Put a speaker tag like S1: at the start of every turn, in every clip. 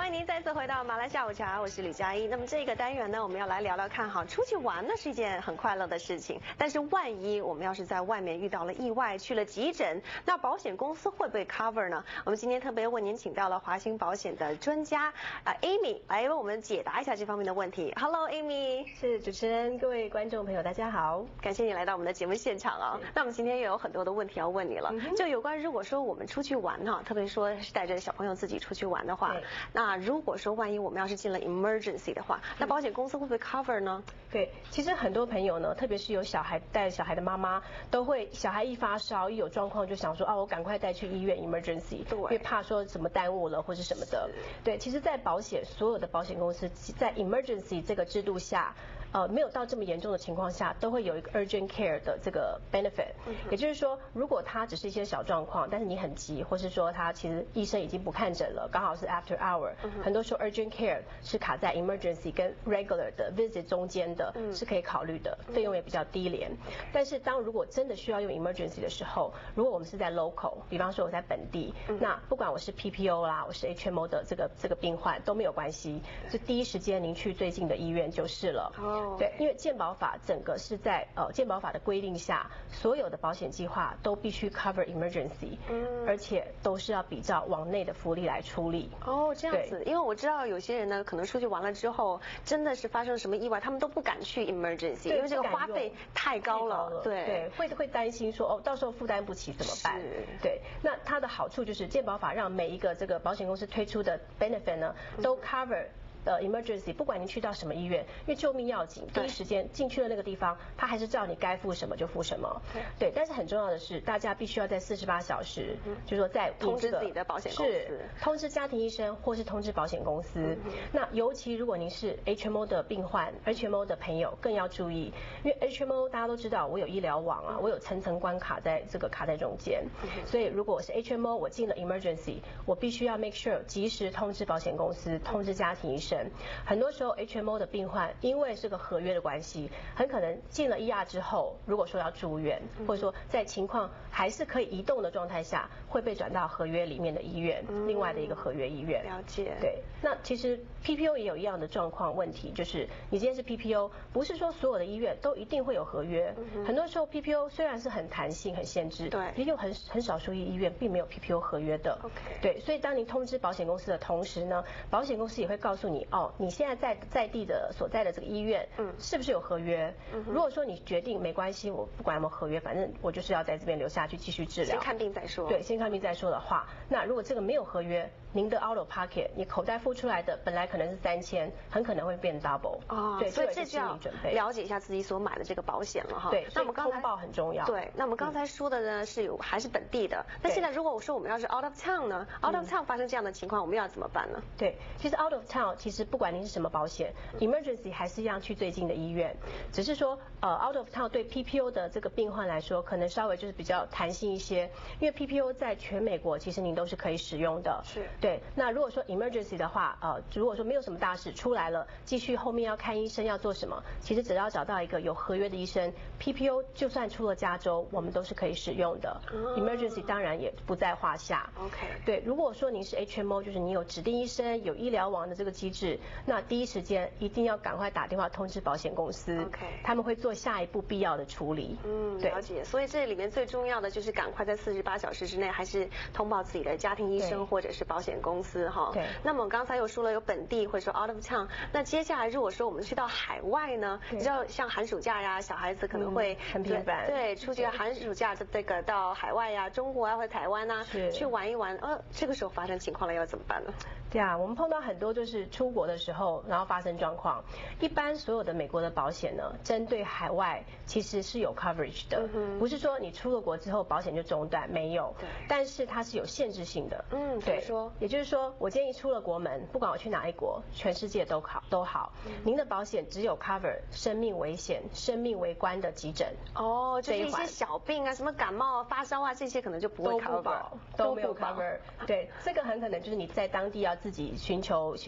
S1: 迎您再次回到马来下午茶，我是吕佳一。那么这个单元呢，我们要来聊聊看哈，出去玩呢是一件很快乐的事情，但是万一我们要是在外面遇到了意外，去了急诊，那保险公司会不会 cover 呢？我们今天特别为您请到了华兴保险的专家Amy 来为我们解答一下这方面的问题。Hello Amy，
S2: 是主持人，各位观众朋友，大家好，
S1: 感谢你来到我们的节目现场啊。那我们今天也有很多的问题要问你了，就有关如果说我们出去玩哈，特别说是带着小朋友自己出去玩的话，那如果说万一我们要是进了 emergency 的话，那保险公司会不会 cover 呢？
S2: 对，其实很多朋友呢，特别是有小孩带小孩的妈妈，都会小孩一发烧一有状况就想说我赶快带去医院 emergency， 因为怕说什么耽误了或是什么的。对，其实，在所有的保险公司在 emergency 这个制度下。没有到这么严重的情况下，都会有一个 urgent care 的这个 benefit，也就是说，如果他只是一些小状况，但是你很急，或是说他其实医生已经不看诊了，刚好是 after hour，很多时候 urgent care 是卡在 emergency 跟 regular 的 visit 中间的，是可以考虑的，费用也比较低廉。但是如果真的需要用 emergency 的时候，如果我们是在 local， 比方说我在本地，那不管我是 PPO 啦，我是 HMO 的这个病患都没有关系，就第一时间您去最近的医院就是了。对，因为健保法整个是在健保法的规定下，所有的保险计划都必须 cover emergency，而且都是要比照往内的福利来处理。
S1: 哦，这样子，因为我知道有些人呢，可能出去玩了之后，真的是发生了什么意外，他们都不敢去 emergency， 因为这个花费太高了。
S2: 对，会担心说到时候负担不起怎么办？对，那它的好处就是健保法让每一个这个保险公司推出的 benefit 呢，都 cover。emergency 不管您去到什么医院，因为救命要紧，第一时间进去了那个地方，他还是照你该付什么就付什么。对，但是很重要的是，大家必须要在48小时，就是说在
S1: 通知自己的保险公司，
S2: 通知家庭医生或是通知保险公司。那尤其如果您是 HMO 的病患 ，HMO 的朋友更要注意，因为 HMO 大家都知道，我有医疗网啊，我有层层关卡卡在中间，所以如果我是 HMO， 我进了 emergency， 我必须要 make sure 及时通知保险公司，通知家庭医生。很多时候 HMO 的病患因为是个合约的关系，很可能进了 ER 之后，如果说要住院，或者说在情况还是可以移动的状态下，会被转到合约里面的医院，另外的一个合约医院。
S1: 了解。
S2: 对，那其实 PPO 也有一样的状况问题，就是你今天是 PPO， 不是说所有的医院都一定会有合约。很多时候 PPO 虽然是很弹性、很限制，对，也有很少数医院并没有 PPO 合约的。对，所以当你通知保险公司的同时呢，保险公司也会告诉你。你现在在地的所在的这个医院，是不是有合约？如果说你决定没关系，我不管有没有合约，反正我就是要在这边留下去继续治疗，
S1: 先看病再说。
S2: 对，先看病再说的话，那如果这个没有合约，您的 out of pocket， 你口袋付出来的本来可能是3000，很可能会变 double。对，
S1: 所以这就要了解一下自己所买的这个保险了哈。
S2: 对，那我们通报很重要。
S1: 对，那我们刚才说的呢是还是本地的，那现在如果我说我们要是 out of town 呢 ，out of town 发生这样的情况，我们要怎么办呢？
S2: 对，其实 out of town 其实不管您是什么保险 ，emergency 还是一样去最近的医院，只是说out of town 对 PPO 的这个病患来说，可能稍微就是比较弹性一些，因为 PPO 在全美国其实您都是可以使用的。
S1: 是。
S2: 对，那如果说 emergency 的话，如果说没有什么大事出来了，继续后面要看医生要做什么，其实只要找到一个有合约的医生 ，PPO 就算出了加州，我们都是可以使用的。emergency 当然也不在话下。对，如果说您是 HMO， 就是你有指定医生、有医疗网的这个机制，那第一时间一定要赶快打电话通知保险公司，他们会做下一步必要的处理。
S1: 了解。所以这里面最重要的就是赶快在48小时之内，还是通报自己的家庭医生或者是保险公司哈。
S2: 对。
S1: 那么我刚才又说了有本地或者说 out of town， 那接下来如果说我们去到海外呢，你知道像寒暑假呀，小孩子可能会
S2: 很频繁，
S1: 对，出去寒暑假的这个到海外呀，中国啊或者台湾啊，去玩一玩，这个时候发生情况了要怎么办呢？
S2: 对啊，我们碰到很多就是出国的时候，然后发生状况。一般所有的美国的保险呢，针对海外其实是有 coverage 的，不是说你出了国之后保险就中断，没有。但是它是有限制性的。
S1: 对，说，
S2: 也就是说，我今天一出了国门，不管我去哪一国，全世界都好，您的保险只有 cover 生命危险、生命为关的急诊。
S1: 就是一些小病啊，什么感冒、发烧啊，这些可能就不会 cover，
S2: 都没有 cover。对，这个很可能就是你在当地要自己寻求一些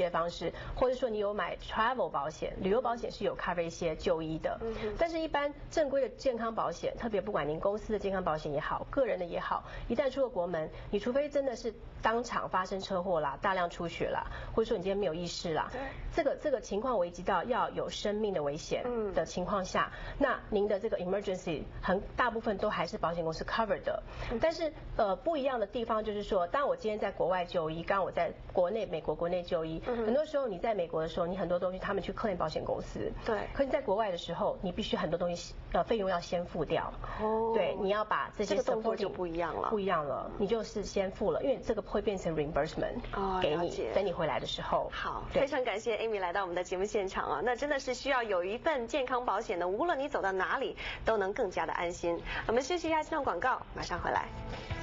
S2: 的方式，或者说你有买 travel 保险，旅游保险是有 cover 一些就医的，但是一般正规的健康保险，特别不管您公司的健康保险也好，个人的也好，一旦出了国门，你除非真的是当场发生车祸啦，大量出血啦，或者说你今天没有意识啦，这个情况危及到要有生命的危险的情况下，那您的这个 emergency 大部分都还是保险公司 cover 的。但是不一样的地方就是说，当我今天在国外就医，刚我在国内美国国内就医，很多时候你在美国的时候，你很多东西他们去 claim 保险公司，
S1: 对，
S2: 可是在国外的时候，你必须很多东西费用要先付掉，对，你要把这些
S1: 这个动作就不一样了，
S2: 你就是先付了，因为这个会变成 reimbursement 给你，等你回来的时候。
S1: 好，非常感谢 Amy 来到我们的节目现场啊，那真的是需要有一份健康保险的，无论你走到哪里都能更加的安心。我们休息一下，这段广告马上回来。